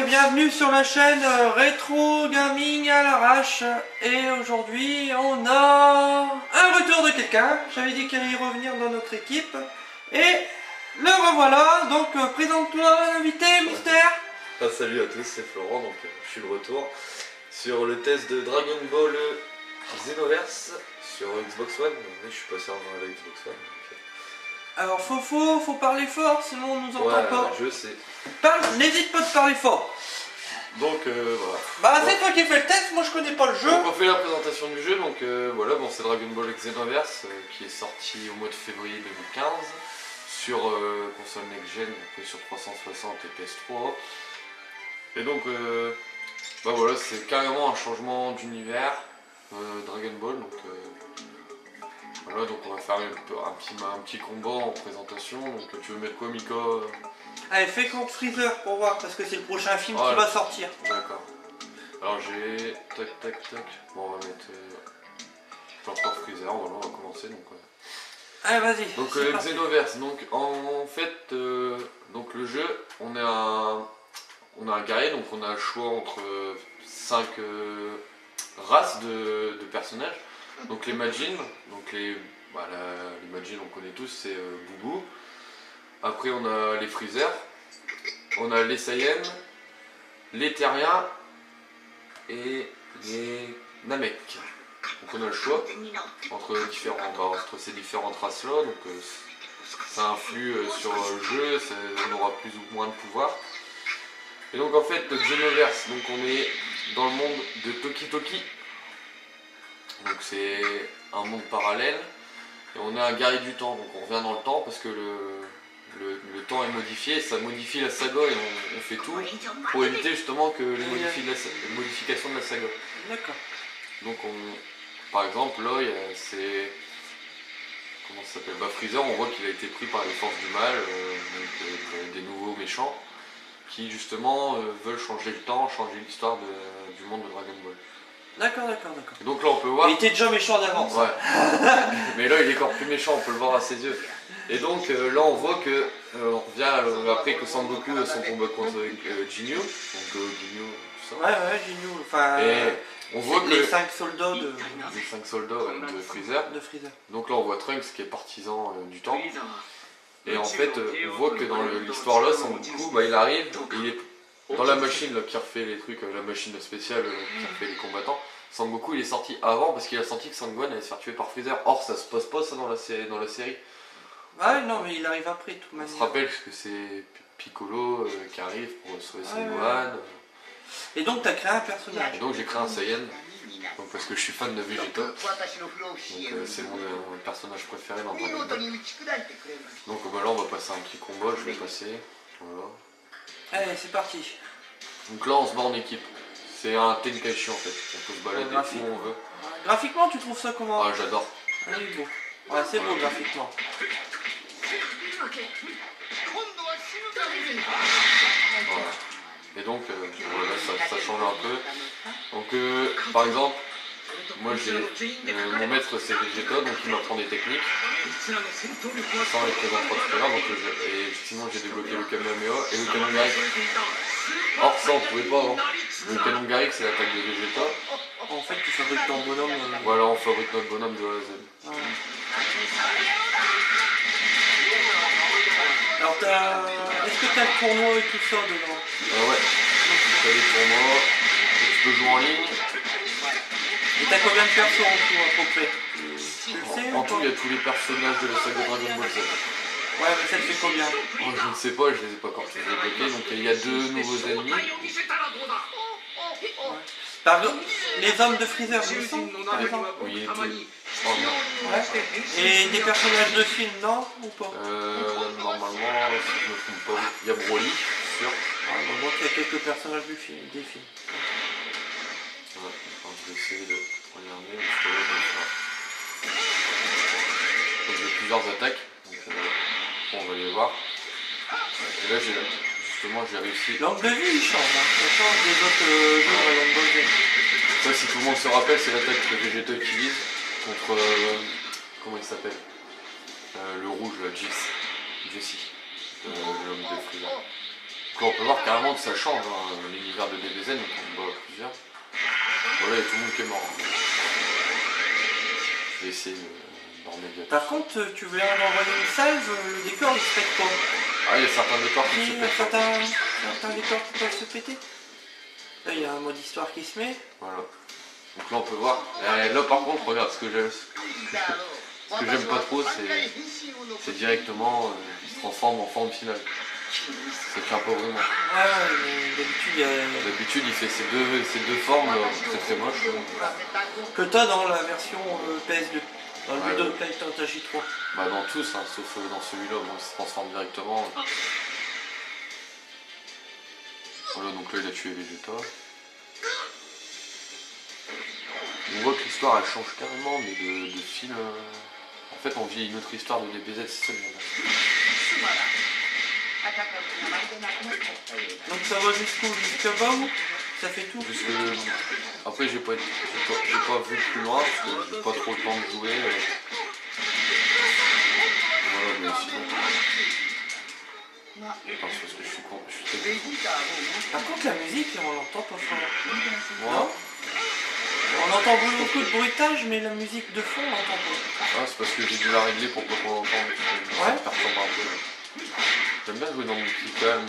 bienvenue sur la chaîne Rétro Gaming à l'arrache. Et aujourd'hui on a un retour de quelqu'un. J'avais dit qu'il allait revenir dans notre équipe. Et le revoilà, donc présente-toi l'invité, Mystère. Ah, salut à tous, c'est Florent, donc je suis de retour sur le test de Dragon Ball Xenoverse sur Xbox One. Oui, je suis passé avant la Xbox One. Alors faut parler fort, sinon on nous entend pas. Je sais. N'hésite pas de parler fort. Donc voilà. Bah c'est toi qui fais le test, moi je connais pas le jeu. Donc on fait la présentation du jeu, donc voilà, bon c'est Dragon Ball Xenoverse qui est sorti au mois de février 2015 sur console next-gen, sur 360 et PS3. Et donc bah voilà, c'est carrément un changement d'univers Dragon Ball, donc voilà, donc on va faire un petit combat en présentation. Donc tu veux mettre quoi, Mika? Allez, fais contre Freezer pour voir, parce que c'est le prochain film qui va sortir. D'accord. Alors j'ai... tac. Bon, on va mettre... encore Freezer, on va commencer. Donc, allez, vas-y. Donc Xenoverse, donc en fait, donc le jeu, on a un guerrier, donc on a le choix entre 5 races de personnages. Donc les Majin, donc les Majin on connaît tous, c'est Boubou. Après on a les Freezer, on a les Saiyans, les Terriens et les Namek. Donc on a le choix entre ces différentes races là, donc ça influe sur le jeu, on aura plus ou moins de pouvoir. Et donc en fait Xenoverse, donc on est dans le monde de Toki Toki. Donc c'est un monde parallèle et on est un guerrier du temps, donc on revient dans le temps parce que le temps est modifié et ça modifie la saga et on fait tout pour éviter justement que les modifications de la saga. D'accord. Donc par exemple là c'est... comment ça s'appelle, Freezer, on voit qu'il a été pris par les forces du mal, donc, des nouveaux méchants qui justement veulent changer le temps, changer l'histoire du monde de Dragon Ball. D'accord. Donc là on peut voir... Il était déjà méchant d'avance. Ouais. Mais là il est encore plus méchant, on peut le voir à ses yeux. Et donc là on voit que on revient après que Sangoku son combat contre Ginyu. Donc Ginyu, tout ça. Ouais, Ginyu. Enfin. Et on voit que les 5 soldats de. Les 5 soldats de Freezer. Donc là on voit Trunks qui est partisan du temps. Et en fait on voit que dans l'histoire là, Sangoku il arrive et il est dans la machine là, qui refait les trucs, la machine spéciale qui refait les combattants. Sangoku il est sorti avant parce qu'il a senti que Sangohan allait se faire tuer par Freezer. Or ça se passe pas ça dans la série. Ah non mais il arrive après tout manière. On se rappelle que c'est Piccolo qui arrive pour sauver Sangohan. Et donc t'as créé un personnage. Et donc j'ai créé un Saiyan. Donc, parce que je suis fan de Vegeta. Donc c'est mon personnage préféré dans Dragon Ball. Donc là on va passer un petit combat, je vais passer. Voilà. Allez c'est parti. Donc là on se bat en équipe. C'est un Tenkaichi en fait, on peut se balader où on veut. Graphiquement tu trouves ça comment? Ah j'adore. Ah, il est beau. Ouais c'est beau graphiquement. Voilà. Et donc voilà, ça change un peu. Donc par exemple, moi j'ai mon maître c'est Vegeta, donc il m'apprend des techniques. Sans les présenter tout à l'heure, et sinon j'ai débloqué le Kamehameha et le canon Garrick. Or ça on pouvait pas avant. Le canon Garrick c'est l'attaque de Vegeta. En fait tu fabriques ton bonhomme. Voilà, on fabrique notre bonhomme de A à Z. Ah. Alors est-ce que t'as le tournoi et tout ça dedans? Ouais, tu as des tournois, tu peux jouer en ligne. Et t'as combien de persos en tout à peu près? En tout il y a tous les personnages de la saga Dragon Ball Z. Ouais mais ça te fait combien? Oh, je ne sais pas, je les ai pas encore tous débloqués, donc il y a 2 nouveaux ennemis. Par exemple, les hommes de Freezer, vous sont par exemple? Oui, tout. Ouais. Et des personnages de film, non? Ou pas? Normalement, si je me trompe pas, il y a Broly, sûr. On voit qu'il y a quelques personnages des films. Ouais, enfin, je vais essayer de regarder, parce que là, j'ai plusieurs attaques, donc on va les voir. Et là, justement, j'ai réussi. L'angle de vue, il change, hein. Ça change des autres jeux Dragon Ball Z. Ça, si tout le monde se rappelle, c'est l'attaque que Vegeta utilise contre... comment il s'appelle, le rouge, Jesse, l'homme de Freezer. Donc là, on peut voir carrément que ça change, hein, l'univers de DBZ, donc on voit plusieurs. Voilà, il y a tout le monde qui est mort. Hein. Je vais essayer d'en remédier. Par contre, tu veux envoyer une salve, le décor il se pète pas. Ah, il y a certains décors qui se Il y a pètent. certains décors qui peuvent se péter. Là, il y a un mode histoire qui se met. Voilà. Donc là, on peut voir. Et là, par contre, regarde, ce que j'aime pas trop, c'est directement, il se transforme en forme finale. Ça tient pas vraiment. Ah, d'habitude, il y a... D'habitude, il fait ces deux formes très moches. Que t'as dans la version PS2. Dans le Ouais, Budokai Tenkaichi 3. Bah dans tous, hein, sauf dans celui-là, bon, il se transforme directement. Voilà, donc là il a tué Vegeta. On voit que l'histoire elle change carrément, mais de film. En fait, on vit une autre histoire de DBZ, c'est ça bien. Donc ça va jusqu'où? Jusqu'à bas où? Ça fait tout? Après, j'ai pas vu plus loin parce que j'ai pas trop le temps de jouer. Voilà, mais sinon. Parce que je suis con. Par contre, la musique, on l'entend pas fort. Moi, On entend beaucoup de bruitage, mais la musique de fond, on l'entend pas. ah, c'est parce que j'ai dû la régler pour pas qu'on l'entende. Ça me perturbe un peu. J'aime bien jouer dans mon petit calme.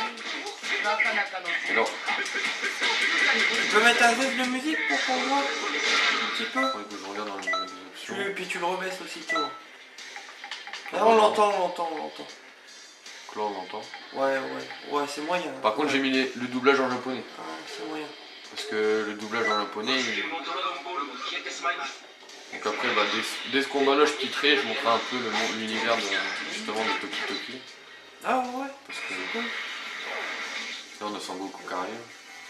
Alors, Tu peux mettre un zeste de musique pour qu'on voit un petit peu? que je regarde dans les options. Et puis tu le rebaisses aussitôt. Là, on l'entend. Donc là, on l'entend. Ouais, c'est moyen. Par contre, j'ai mis le doublage en japonais. Ouais, c'est moyen. Parce que le doublage en japonais, donc après, bah, dès ce combat-là, je titrais, je montrais un peu l'univers justement de Toki Toki. Ah ouais. Parce que là, on a Sangoku qui arrive.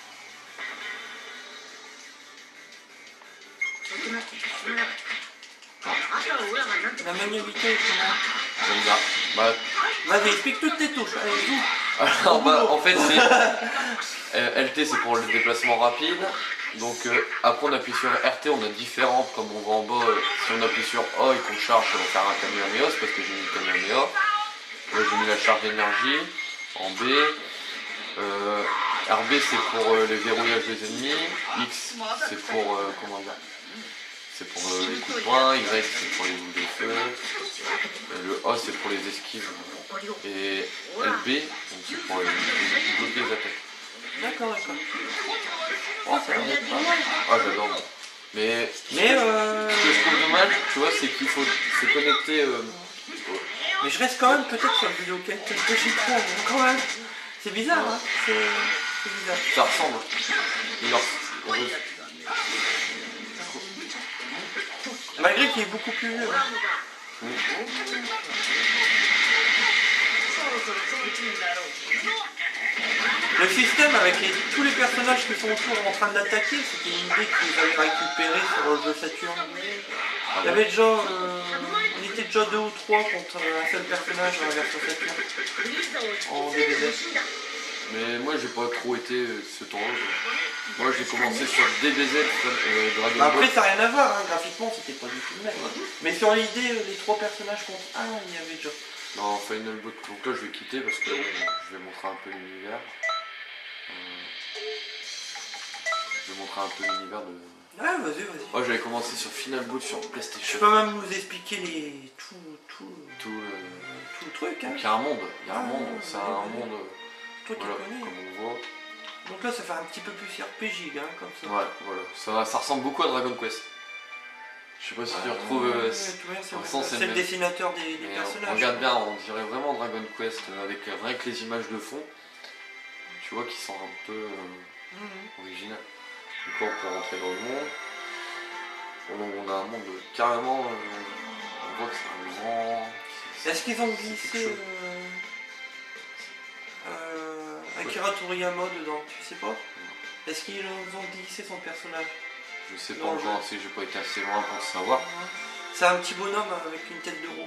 La maniabilité est comment? J'aime bien. Bah, Vas-y, explique toutes tes touches. Allez, joue. alors, bah, en fait, LT, c'est pour le déplacement rapide. Donc après, on appuie sur RT, on a différentes, comme on voit en bas. Si on appuie sur A et qu'on charge, ça va faire un Kamehameha, c'est parce que j'ai mis le Kamehameha. Là, j'ai mis la charge d'énergie en B. RB, c'est pour les verrouillages des ennemis. X, c'est pour comment dire, c'est pour les coups de poing. Y, c'est pour les boules de feu. Le A, c'est pour les esquives. Et LB, donc c'est pour bloquer les attaques. D'accord. Oh, ça va être pas mal. Ah, j'adore. Mais ce que je trouve dommage, tu vois, c'est qu'il faut se connecter. Mais je reste quand même peut-être sur le Budokai Tenkaichi 3, quand même. C'est bizarre, hein. C'est bizarre. Ça ressemble. Malgré qu'il est beaucoup plus vieux. Le système avec tous les personnages qui sont autour en train d'attaquer, c'était une idée qu'ils avaient récupérée sur le jeu Saturn. Il y avait déjà, on était déjà 2 ou 3 contre un seul personnage dans la version Saturn en DBZ. Mais moi j'ai pas trop été ce temps-là. Moi j'ai commencé sur DBZ Dragon Ball. Après ça n'a rien à voir, hein. Graphiquement c'était pas du tout le même. Mais sur l'idée, les 3 personnages contre 1, il y avait déjà. Non, Final Bout. Donc là je vais quitter parce que je vais montrer un peu l'univers. Je vais montrer un peu l'univers de. Ah, vas-y. Moi j'avais commencé sur Final Bout sur PlayStation. Je peux même vous expliquer tout le truc. Hein. Il y a un monde, c'est un monde. Toi qui Voilà, connais. comme on voit. Donc là ça fait un petit peu plus RPG, hein, comme ça. Ouais, voilà. Ça ressemble beaucoup à Dragon Quest. Je sais pas si tu retrouves. C'est le dessinateur des personnages. Regarde bien, on dirait vraiment Dragon Quest avec rien que les images de fond. Tu vois, qui sont un peu originales. Donc là, on peut rentrer dans le monde. On a un monde carrément. On voit que c'est un grand. Est-ce qu'ils ont glissé Akira Toriyama dedans? Tu sais pas? Est-ce qu'ils ont glissé son personnage? Je sais pas encore, si j'ai pas été assez loin pour le savoir. C'est un petit bonhomme avec une tête de robot.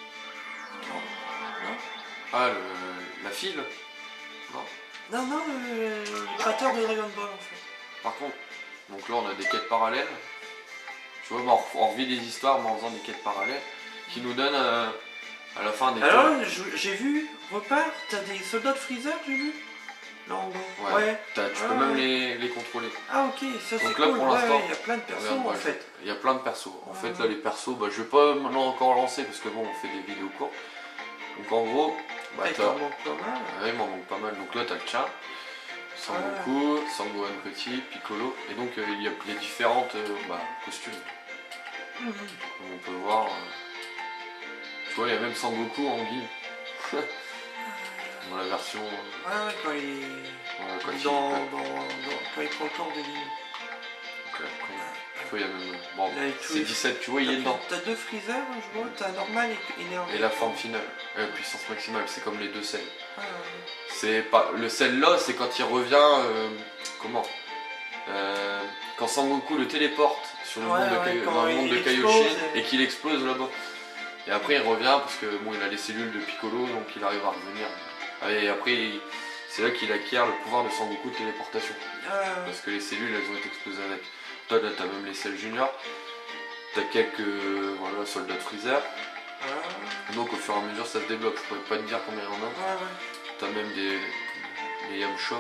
Non? Ah, la file? Non? Non, le créateur de Dragon Ball en fait. Par contre, donc là on a des quêtes parallèles. Tu vois, on revit des histoires mais en faisant des quêtes parallèles qui nous donnent à la fin des. Alors j'ai vu, repart, t'as des soldats de Freezer, j'ai vu. Non, Ouais. ouais. Tu peux même les contrôler. Ah ok, ça c'est Donc là, cool. pour l'instant, il y a plein de persos regarde, en moi, fait. il y a plein de persos. En fait, là, les persos, je vais pas maintenant encore lancer parce que bon, on fait des vidéos courtes. Donc en gros, Il t'en manque pas mal. Ouais, il m'en manque pas mal. Donc là, t'as le chat, Sangoku, Sangohan Petit, Piccolo. Et donc, il y a les différentes costumes. Donc, on peut voir. Tu vois, il y a même Sangoku en guille. Dans la version. Ouais, quand il. Quand il prend le corps de Link. Donc après, tu vois, il y a même. Bon, c'est 17, tu vois, il est dedans. T'as deux freezers, je vois, t'as normal et énervé. Et la forme finale, puissance maximale, c'est comme les deux selles. Ah, C'est pas. Le cell là, c'est quand il revient. Comment quand Sangoku le téléporte sur le monde de Kaioshin et qu'il explose là-bas. Et après il revient parce que bon, il a les cellules de Piccolo, donc il arrive à revenir. Et après c'est là qu'il acquiert le pouvoir de Sangoku de téléportation. Parce que les cellules elles ont été explosées avec. Toi là t'as même les cells juniors, t'as quelques soldats de Freezer. Donc au fur et à mesure ça se débloque, je pourrais pas te dire combien il y en a. T'as même des Yamcha.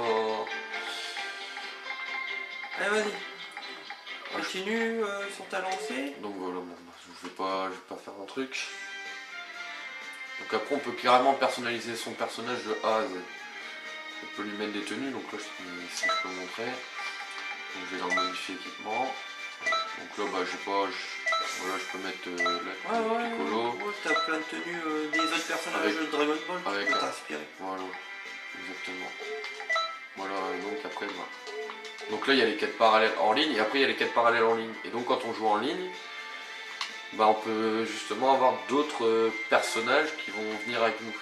Allez vas-y. Continue sur ta lancée. Donc voilà, je vais pas faire un truc. Donc après on peut carrément personnaliser son personnage de A à Z. On peut lui mettre des tenues, donc là si je peux montrer. Donc je vais leur modifier équipement. Donc là je peux mettre Piccolo. T'as plein de tenues des autres personnages de Dragon Ball qui peuvent t'inspirer. Voilà, exactement. Voilà, et donc après donc là il y a les quêtes parallèles en ligne et après il y a les quêtes parallèles en ligne. Et donc quand on joue en ligne, on peut justement avoir d'autres personnages qui vont venir avec nous.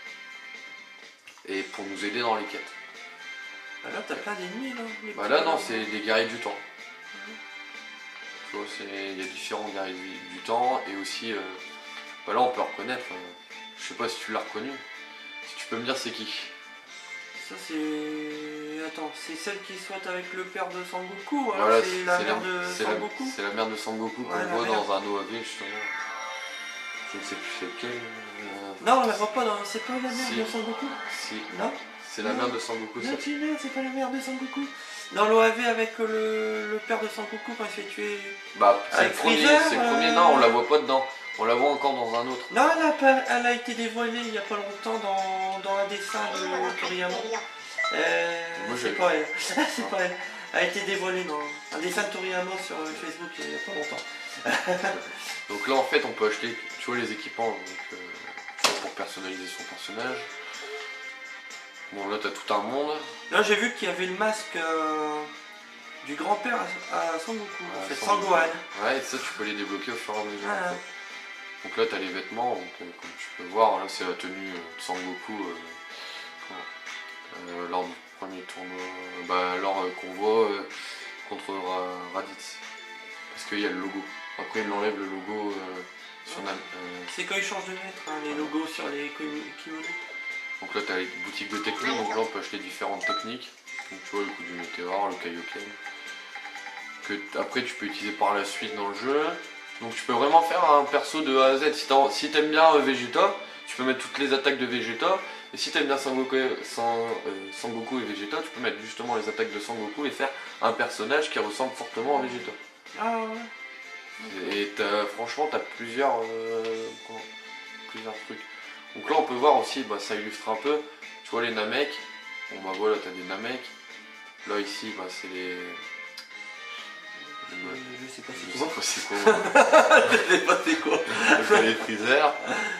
Et pour nous aider dans les quêtes. Là t'as plein d'ennemis là. Là non, c'est des guerriers du temps. Tu vois, il y a différents guerriers du temps et aussi là on peut reconnaître. Je sais pas si tu l'as reconnu. Si tu peux me dire c'est qui. Ça c'est... Attends, c'est celle qui soit avec le père de Sangoku, alors voilà, c'est la mère de Sangoku. C'est la mère de Sangoku qu'on voit dans un OAV justement. Je ne sais plus c'est lequel. Non, on la voit pas, c'est pas la mère de Sangoku. Si. Non. C'est la mère de Sangoku. Non, c'est pas la mère de Sangoku. Dans l'OAV avec le père de Sangoku quand il se fait tuer. C'est le premier, non, on la voit pas dedans. On la voit encore dans un autre. Non, elle a été dévoilée il y a pas longtemps dans un dessin de Toriyama. C'est pas elle. C'est pas elle. Elle a été dévoilée dans un dessin de Toriyama sur Facebook il y a pas longtemps. Donc là en fait on peut acheter, tu vois, les équipements pour personnaliser son personnage. Bon là t'as tout un monde. Là j'ai vu qu'il y avait le masque du grand-père à Sangoku, en fait, Sangohan. Ouais, et ça tu peux les débloquer au fur et à mesure. En fait. Donc là t'as les vêtements, donc, comme tu peux voir, là c'est la tenue de Sangoku lors du premier tournoi, lors qu'on voit contre Raditz. Parce qu'il y a le logo. Après il enlève le logo sur c'est quand il change de maître, les logos sur les kimonos. Donc là tu as les boutiques de techniques, donc là on peut acheter différentes techniques. Donc tu vois le coup du météore, le Kaioken. Que après tu peux utiliser par la suite dans le jeu. Donc tu peux vraiment faire un perso de A à Z. Si t'aimes bien Vegeta, tu peux mettre toutes les attaques de Vegeta. Et si t'aimes bien Sangoku et Vegeta, tu peux mettre justement les attaques de Sangoku et faire un personnage qui ressemble fortement à Vegeta. Ah ouais. Et franchement t'as plusieurs trucs. Donc là on peut voir aussi, ça illustre un peu, tu vois les Namek. Bon voilà, t'as des Namek. Là ici c'est les... Je sais pas c'est quoi. C'est quoi. Je sais pas c'est quoi. Les Freezer.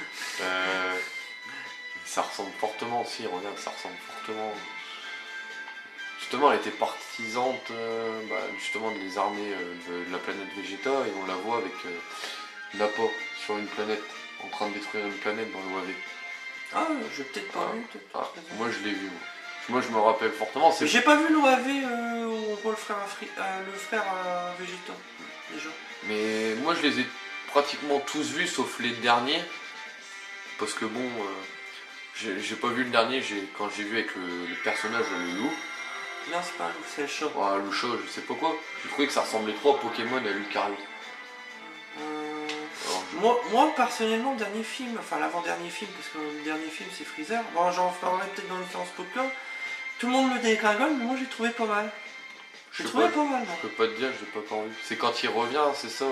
Ça ressemble fortement aussi, regarde, ça ressemble fortement. Justement elle était partisante justement des armées de la planète Vegeta et on la voit avec Nappa sur une planète, en train de détruire une planète dans l'OAV. Ah, j'ai peut-être pas vu. Moi je l'ai vu. Moi je me rappelle fortement. J'ai pas vu l'OAV où on voit le frère Vegeta déjà. Mais moi je les ai pratiquement tous vus sauf les derniers. Parce que bon, j'ai pas vu le dernier quand j'ai vu avec le personnage le loup. Non, c'est pas un loup, c'est le chat. Le chat, je sais pas quoi. Je trouvais que ça ressemblait trop à Pokémon à Lucario. Moi personnellement, le dernier film, enfin l'avant-dernier film, parce que le dernier film c'est Freezer, bon j'en parlerai peut-être dans une séance podcast, Tout le monde le dégringole, mais moi j'ai trouvé pas mal. J'ai trouvé pas mal. Je peux pas te dire, je l'ai pas encore vu. C'est quand il revient, c'est ça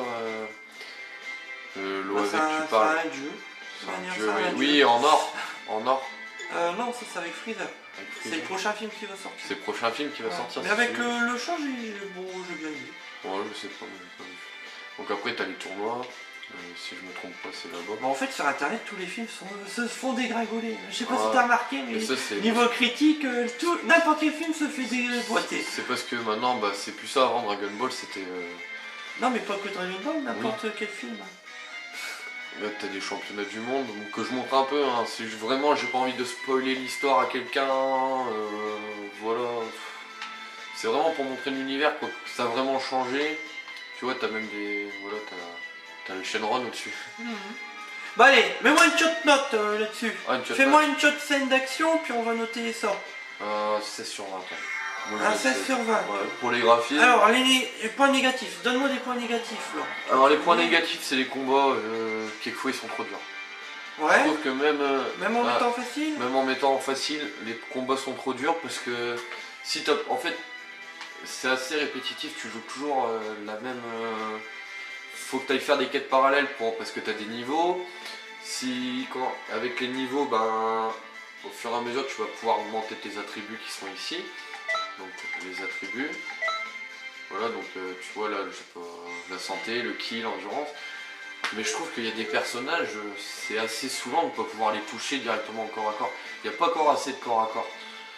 l'OAV que tu parles. C'est un jeu. C'est un jeu, oui, en or. En or. Non, ça c'est avec Freezer. C'est le prochain film qui va sortir. C'est le prochain film qui va sortir. Mais avec le chat, j'ai bien aimé. Ouais, je sais pas, mais j'ai pas vu. Donc après, t'as les tournois. Si je me trompe pas, c'est là-bas. Bah en fait, sur internet, tous les films se font dégringoler. Je sais pas si t'as remarqué, mais ça, niveau critique, n'importe quel film se fait déboîter. C'est parce que maintenant, bah, c'est plus ça. Avant Dragon Ball, c'était. Non, mais pas que Dragon Ball, n'importe quel film. Là, t'as des championnats du monde, donc que je montre un peu. Hein. Si vraiment, j'ai pas envie de spoiler l'histoire à quelqu'un. Voilà. C'est vraiment pour montrer l'univers, quoi. Ça a vraiment changé. Tu vois, t'as même des. Voilà, t'as le Shenron au-dessus. Bah allez, mets-moi une shot note là-dessus. Fais-moi une shot scène d'action, puis on va noter ça. 16 sur 20. Un 16 sur 20. Ouais, pour les graphismes. Alors, les points négatifs. Donne-moi des points négatifs, là. Alors, les points négatifs, c'est les combats. Quelquefois, ils sont trop durs. Ouais. Je trouve que même en mettant facile. Même en mettant en facile, les combats sont trop durs parce que si t'as. En fait, c'est assez répétitif. Tu joues toujours la même. Faut que tu ailles faire des quêtes parallèles parce que tu as des niveaux. Avec les niveaux, ben, au fur et à mesure, tu vas pouvoir augmenter tes attributs qui sont ici. Donc les attributs. Voilà, donc tu vois là, je sais pas, la santé, le ki, l'endurance. Mais je trouve qu'il y a des personnages, c'est assez saoulant de ne pas pouvoir les toucher directement en corps à corps. Il n'y a pas encore assez de corps à corps.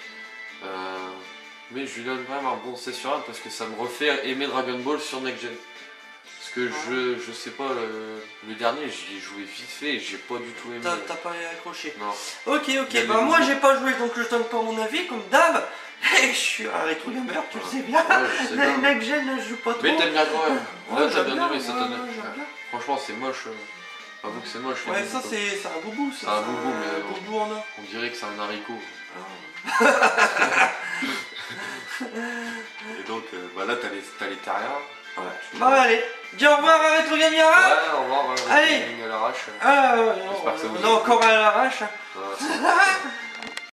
Mais je lui donne quand même un bon 16 sur 1 parce que ça me refait aimer Dragon Ball sur Next Gen. Parce que je sais pas, le dernier j'y ai joué vite fait et j'ai pas du tout aimé. T'as pas accroché. Non. Ok, bah moi j'ai pas joué donc je donne pas mon avis comme d'hab. Je suis un rétro gamer, tu le sais bien. Ouais, Next Gen je joue pas trop. Mais t'aimes bien quand même. Là t'as bien aimé ça, franchement c'est moche. Avoue que c'est moche. Ouais, ça c'est un boubou. C'est un boubou, mais boubou en or. On dirait que c'est un haricot. Et donc là t'as les terriens. Ouais. Bah allez, dis au revoir à Retro Gamera. Ouais, au revoir, allez, à l'arrache. J'espère que ça vous a encore à l'arrache. Ouais.